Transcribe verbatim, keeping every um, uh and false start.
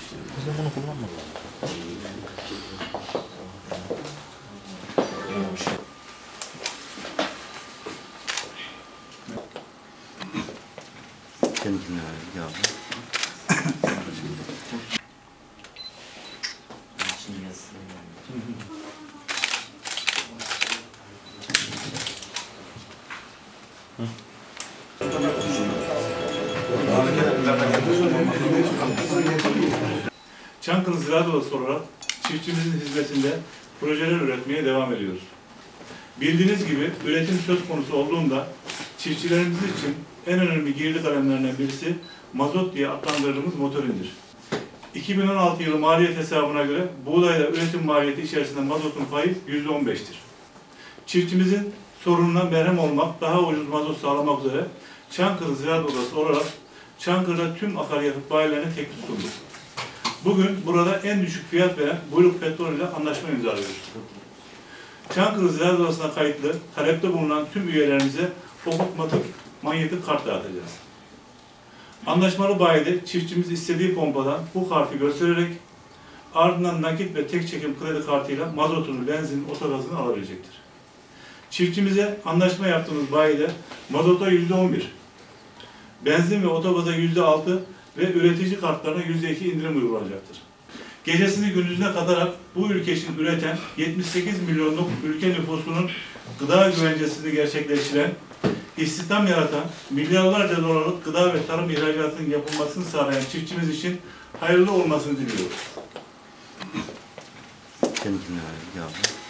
Biz de bunu kullanmadılar. Kendine yağlı. Çankırı Ziraat Odası olarak çiftçimizin hizmetinde projeler üretmeye devam ediyoruz. Bildiğiniz gibi üretim söz konusu olduğunda çiftçilerimiz için en önemli girdi kalemlerinden birisi mazot diye adlandırdığımız motorindir. iki bin on altı yılı maliyet hesabına göre buğdayla üretim maliyeti içerisinde mazotun payı yüzde on beş'tir. Çiftçimizin sorununa merhem olmak, daha ucuz mazot sağlamak üzere Çankırı Ziraat Odası olarak Çankırı'da tüm akaryakıt bayilerine teklif sunduk. Bugün burada en düşük fiyat veren Buyruk Petrol ile anlaşma imzalıyoruz. Çankırı Ziraat Odası'na kayıtlı, talepte bulunan tüm üyelerimize okutmatik manyetik kart dağıtacağız. Anlaşmalı bayide çiftçimiz istediği pompadan bu kartı göstererek ardından nakit ve tek çekim kredi kartıyla mazotunu, benzin, otogazını alabilecektir. Çiftçimize anlaşma yaptığımız bayide mazota yüzde on bir, benzin ve otogaza yüzde altı ve üretici kartlarına yüzde iki indirim uygulanacaktır. Gecesini gündüzüne katarak bu ülke için üreten yetmiş sekiz milyonluk ülke nüfusunun gıda güvencesini gerçekleştiren, istihdam yaratan, milyarlarca dolarlık gıda ve tarım ihracatının yapılmasını sağlayan çiftçimiz için hayırlı olmasını diliyoruz. Kendine yağlı.